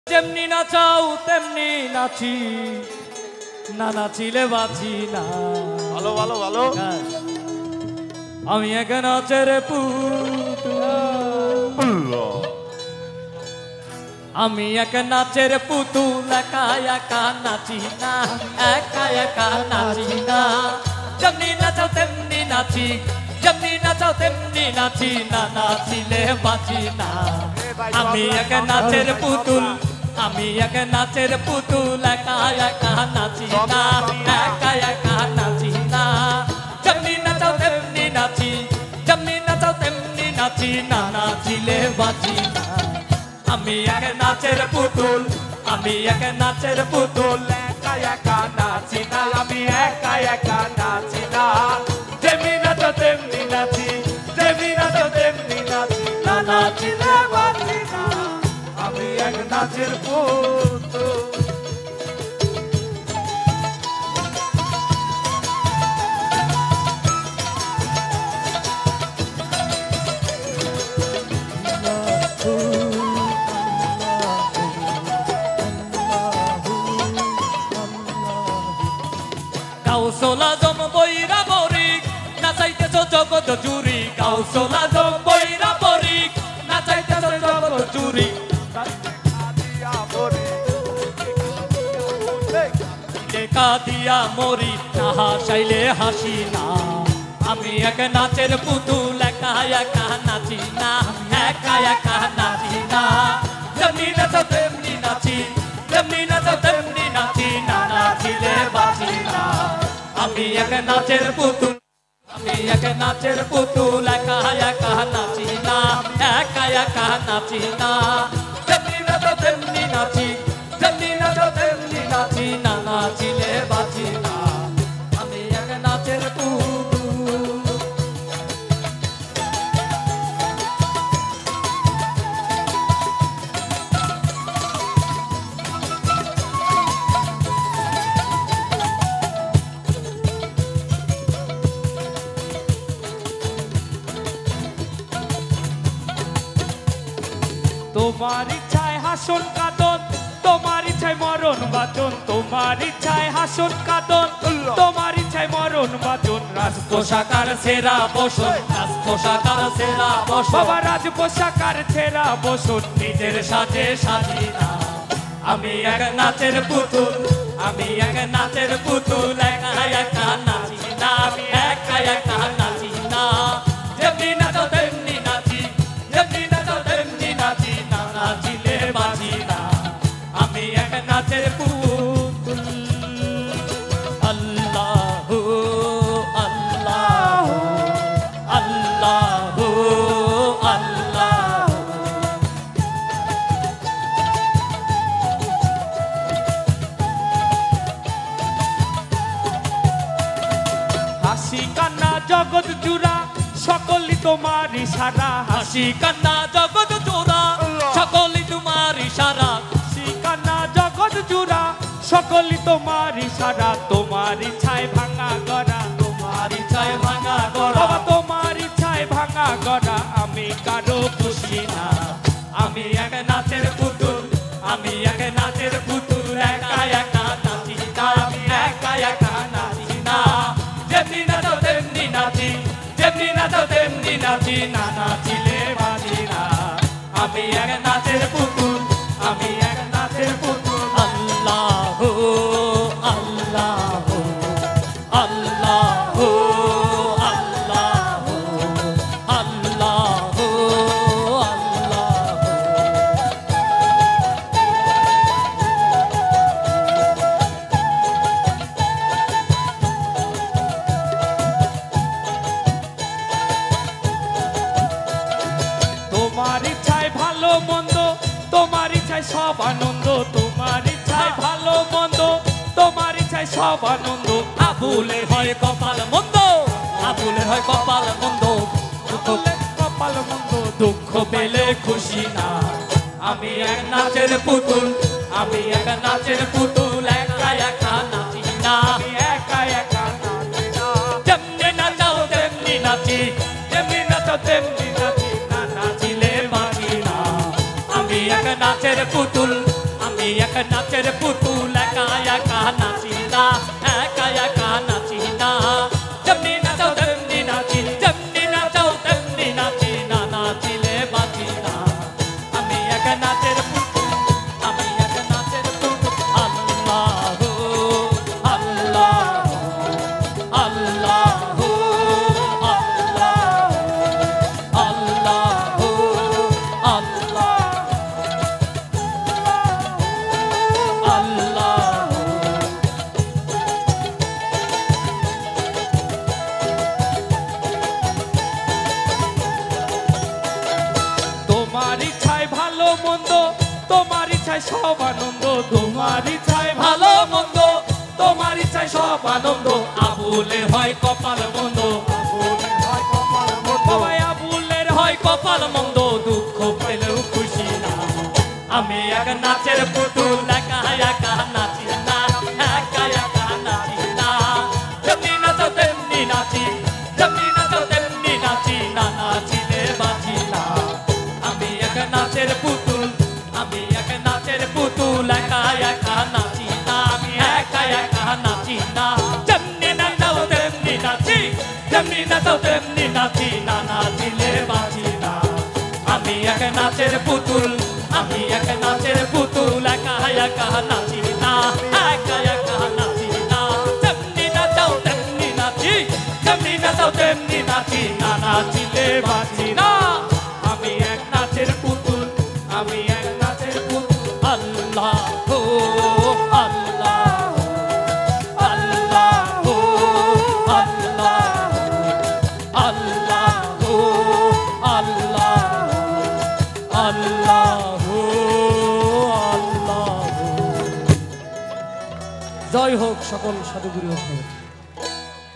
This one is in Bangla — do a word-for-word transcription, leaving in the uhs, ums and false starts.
যেমনি নাচাও তেমনি নাচি, না নাচিলে বাঁচি না। ভালো ভালো ভালো। আমি এক নাচের পুতুল, আমি এক নাচের পুতুল, একা একা নাচি না, একা একা নাচি না। যেমনি নাচাও তেমনি নাচি, যেমনি নাচাও তেমনি নাচি, না নাচিলে বাঁচি না। আমি এক নাচের পুতুল, আমি এক নাচের পুতুল, একা একা নাচি না, একা একা নাচি না। যেমনি নাচাও তেমনি নাচি, যেমনি নাচাও তেমনি নাচি, না নাচিলে বাঁচি না। আমি এক নাচের পুতুল, আমি এক নাচের পুতুল, একা একা নাচি না, আমি একা একা নাচি না। যেমনি নাচাও তেমনি নাচি, যেমনি নাচাও তেমনি নাচি, না নাচিলে বাঁচি না। আমি এক নাচের পুতুল। কাউসলা জম বইরা বরিক, নাচাইতেছ জগৎ জুরি। কাউসলা জম বইরা বরিক, নাচাইতেছ জগৎ জুরি। লেখা দিয়া মরি, না হাসাইলে হাসি না। আমি এক নাচের পুতুল, একা একা নাচি না, একা একা নাচি না। যেমনি নাচাও তেমনি নাচি, যেমনি নাচাও তেমনি নাচি, না নাচিলে বাঁচি না। আমি এক নাচের পুতুল, আমি এক নাচের পুতুল, একা একা নাচি না, একা একা নাচি না। যেমনি নাচাও তেমনি নাচি, যেমনি নাচাও তেমনি নাচি, না নাচিলে বাঁচি না। আমি এক নাচের পুতুল। তোমার ইচ্ছায় হাসন কাঁদন, তোমার ইচ্ছায় মরণ বাচন, তোমার ইচ্ছায় হাসন কাঁদন, তোমার ইচ্ছায় মরণ বাচন। রাজ পোশাকার সেরা বসন, রাজ পোশাকার সেরা বসন, বাবা রাজ পোশাকার ছেঁড়া বসন। নিজের সাজে সাজি না। আমি এক নাচের পুতুল, আমি এক নাচের পুতুল, একা একা নাচি না, আমি একা একা নাচি না। যেমনি নাচাও তেমনি নাচি, যেমনি নাচাও তেমনি নাচি, না নাচিলে বাঁচি না। আমি এক নাচের পুতুল। আল্লাহু আল্লাহু আল্লাহু আল্লাহু। হাসি কান্না জগৎ জুড়া, সকলই তোমার ইশারা। হাসি কান্না জগৎ জোড়া, সকলই তোমার ইশারা। হাসি কান্না জগৎ জুড়া, সকলই তোমার ইশারা। তোমার ইচ্ছায় ভাঙা গড়া, তোমার ইচ্ছায় ভাঙা গড়া, বাবা তোমার ইচ্ছায় ভাঙা গড়া। আমি কারো খুশি না। আমি এক নাচের পুতুল, আমি এক নাচের পুতুল, একা একা নাচি না, আমি একা একা নাচি না। যেমনি নাচাও তেমনি নাচি, যেমনি নাচাও তেমনি নাচি, না নাচিলে বাঁচি না। আমি এক নাচের পুতুল, আমি এক নাচের পুতুল। আল্লাহু আল্লাহু আল্লাহু আল্লাহু আল্লাহু আল্লাহু। তোমার ইচ্ছায় ভালো মন্দ, তোমার ইচ্ছায় সব আনন্দ, তোমার ইচ্ছায় ভালো মন্দ, তোমার ইচ্ছায় সব আনন্দ। আবুলে হয় কপাল মন্দ, আবুলে হয় কপাল মন্দ, সকলে কপাল মন্দ। দুঃখ পেলে খুশি না। আমি এক নাচের পুতুল, আমি এক নাচের পুতুল, একা একা নাচি না, আমি একা একা নাচি না। যেমনি নাচাও তেমনি নাচি, যেমনি নাচো তেমনি নাচি, না নাচিলে বাঁচি না। আমি এক নাচের পুতুল, আমি এক নাচের পুতুল একা একা নাচি না একা একা নাচি না যেমনি নাচাও তেমনি নাচি যেমনি নাচাও তেমনি নাচি না নাচিলে বাঁচি না আমি এক নাচের পুতুল আমি এক নাচের পুতুল আল্লাহু আল্লাহু আল্লাহু আল্লাহু তোমার ইচ্ছায় ভালো মন্দ তোমার ইচ্ছায় সব আনন্দ তোমার ইচ্ছায় ভালো মন্দ তোমার ইচ্ছায় সব আনন্দ আবুলের হয় কপাল মন্দ সবাই আবুলের হয় কপাল মন্দ দুঃখ পেলেও খুশি না আমি এক নাচের পুতুল একা একা নাচি না একা একা নাচি না যেমনি নাচো তেমনি নাচি যেমনি নাচো তেমনি নাচি না নাচিলে বাঁচি না আমি এক নাচের পুতুল আমি এক নাচের পুতুল একা একা নাচি না আমি একা একা নাচি না যেমনি নাচাও তেমনি নাচি যেমনি নাচাও তেমনি নাচি না নাচিলে বাঁচি না আমি এক নাচের পুতুল আমি এক নাচের পুতুল একা একা নাচি না একা একা নাচি না যেমনি নাচাও তেমনি নাচি যেমনি নাচাও তেমনি নাচি না নাচিলে বাঁচি না আমি এক নাচের পুতুল আমি এক নাচের পুতুল আল্লাহু আল্লাহু আল্লাহু আল্লাহু আল্লাহু আল্লাহু আল্লাহু আল্লাহু। জয় হোক সকল সাধুগুরু।